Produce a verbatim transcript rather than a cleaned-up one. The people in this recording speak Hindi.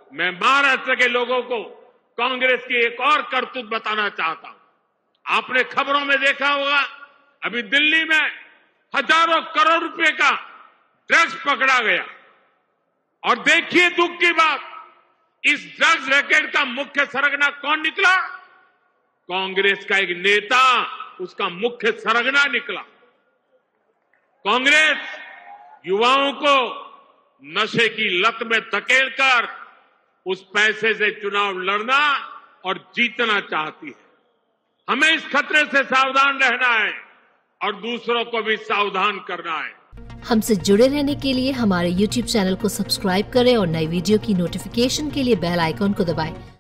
मैं महाराष्ट्र के लोगों को कांग्रेस की एक और करतूत बताना चाहता हूं। आपने खबरों में देखा होगा, अभी दिल्ली में हजारों करोड़ रुपए का ड्रग्स पकड़ा गया। और देखिए दुख की बात, इस ड्रग्स रैकेट का मुख्य सरगना कौन निकला? कांग्रेस का एक नेता उसका मुख्य सरगना निकला। कांग्रेस युवाओं को नशे की लत में धकेलकर उस पैसे से चुनाव लड़ना और जीतना चाहती है। हमें इस खतरे से सावधान रहना है और दूसरों को भी सावधान करना है। हमसे जुड़े रहने के लिए हमारे यूट्यूब चैनल को सब्सक्राइब करें और नई वीडियो की नोटिफिकेशन के लिए बेल आइकॉन को दबाएं।